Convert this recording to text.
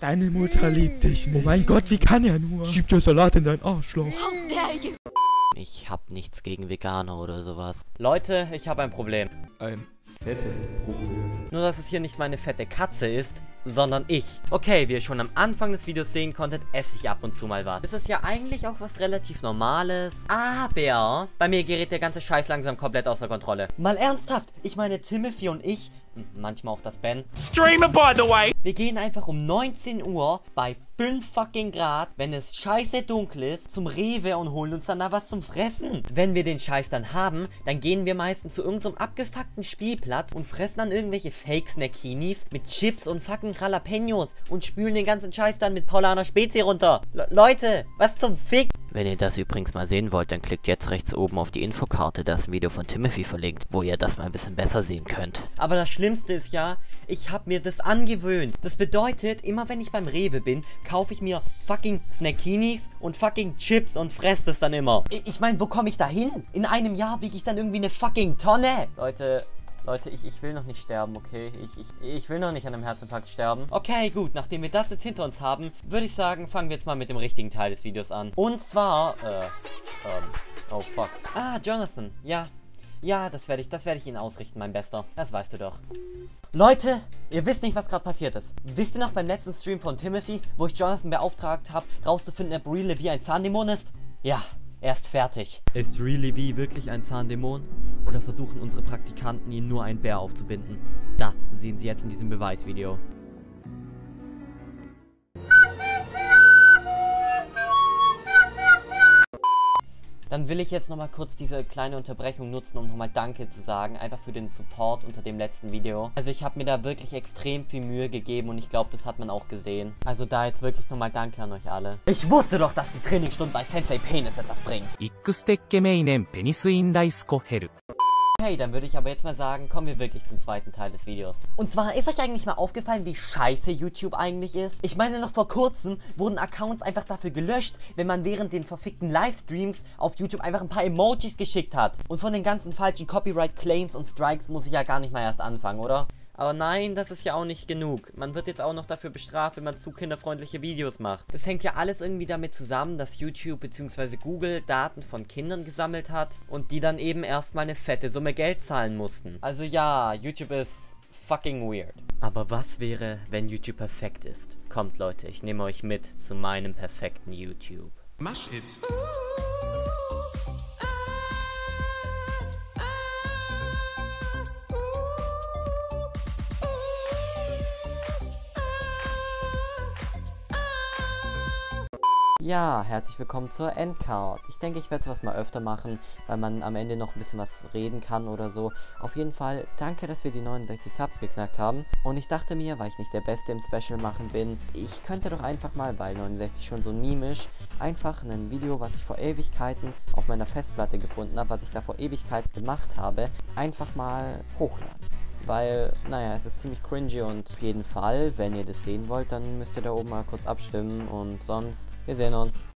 Deine Mutter liebt dich nicht. Oh mein Gott, wie kann er nur? Schieb dir Salat in dein Arschloch. How dare you? Ich hab nichts gegen Veganer oder sowas. Leute, ich habe ein Problem. Ein fettes Problem. Nur, dass es hier nicht meine fette Katze ist, sondern ich. Okay, wie ihr schon am Anfang des Videos sehen konntet, esse ich ab und zu mal was. Das ist ja eigentlich auch was relativ Normales. Aber bei mir gerät der ganze Scheiß langsam komplett außer Kontrolle. Mal ernsthaft, ich meine Timothy und ich, manchmal auch das Ben. Streamer, by the way. Wir gehen einfach um 19 Uhr bei 5 fucking Grad, wenn es scheiße dunkel ist, zum Rewe und holen uns dann da was zum Fressen. Wenn wir den Scheiß dann haben, dann gehen wir meistens zu irgendeinem abgefuckten Spielplatz und fressen dann irgendwelche Fake-Snackinis mit Chips und fucking Jalapenos und spülen den ganzen Scheiß dann mit Paulaner Spezi runter. Leute, was zum Fick? Wenn ihr das übrigens mal sehen wollt, dann klickt jetzt rechts oben auf die Infokarte, da ist ein Video von Timothy verlinkt, wo ihr das mal ein bisschen besser sehen könnt. Aber das Schlimmste ist ja, ich habe mir das angewöhnt. Das bedeutet, immer wenn ich beim Rewe bin, kaufe ich mir fucking Snackinis und fucking Chips und fresse das dann immer. Ich meine, wo komme ich da hin? In einem Jahr wiege ich dann irgendwie eine fucking Tonne. Leute, ich will noch nicht sterben, okay? Ich will noch nicht an einem Herzinfarkt sterben. Okay, gut, nachdem wir das jetzt hinter uns haben, würde ich sagen, fangen wir jetzt mal mit dem richtigen Teil des Videos an. Und zwar, oh fuck. Ah, Jonathan, ja. Ja, das werde ich Ihnen ausrichten, mein Bester. Das weißt du doch. Leute, ihr wisst nicht, was gerade passiert ist. Wisst ihr noch beim letzten Stream von Timothy, wo ich Jonathan beauftragt habe, rauszufinden, ob Real Levi ein Zahndämon ist? Ja. Er ist fertig. Ist Real Levi wirklich ein Zahndämon? Oder versuchen unsere Praktikanten, ihn nur einen Bär aufzubinden? Das sehen Sie jetzt in diesem Beweisvideo. Dann will ich jetzt nochmal kurz diese kleine Unterbrechung nutzen, um nochmal Danke zu sagen. Einfach für den Support unter dem letzten Video. Also ich habe mir da wirklich extrem viel Mühe gegeben und ich glaube, das hat man auch gesehen. Also da jetzt wirklich nochmal Danke an euch alle. Ich wusste doch, dass die Trainingsstunden bei Sensei Penis etwas bringen. Okay, dann würde ich aber jetzt mal sagen, kommen wir wirklich zum zweiten Teil des Videos. Und zwar, ist euch eigentlich mal aufgefallen, wie scheiße YouTube eigentlich ist? Ich meine, noch vor kurzem wurden Accounts einfach dafür gelöscht, wenn man während den verfickten Livestreams auf YouTube einfach ein paar Emojis geschickt hat. Und von den ganzen falschen Copyright-Claims und Strikes muss ich ja gar nicht mal erst anfangen, oder? Aber nein, das ist ja auch nicht genug. Man wird jetzt auch noch dafür bestraft, wenn man zu kinderfreundliche Videos macht. Das hängt ja alles irgendwie damit zusammen, dass YouTube bzw. Google Daten von Kindern gesammelt hat und die dann eben erstmal eine fette Summe Geld zahlen mussten. Also ja, YouTube ist fucking weird. Aber was wäre, wenn YouTube perfekt ist? Kommt Leute, ich nehme euch mit zu meinem perfekten YouTube. Mash it. Ja, herzlich willkommen zur Endcard. Ich denke, ich werde sowas mal öfter machen, weil man am Ende noch ein bisschen was reden kann oder so. Auf jeden Fall, danke, dass wir die 69 Subs geknackt haben. Und ich dachte mir, weil ich nicht der Beste im Special machen bin, ich könnte doch einfach mal, weil 69 schon so mimisch, einfach ein Video, was ich vor Ewigkeiten auf meiner Festplatte gefunden habe, was ich da vor Ewigkeiten gemacht habe, einfach mal hochladen. Weil, naja, es ist ziemlich cringy und auf jeden Fall, wenn ihr das sehen wollt, dann müsst ihr da oben mal kurz abstimmen und sonst, wir sehen uns.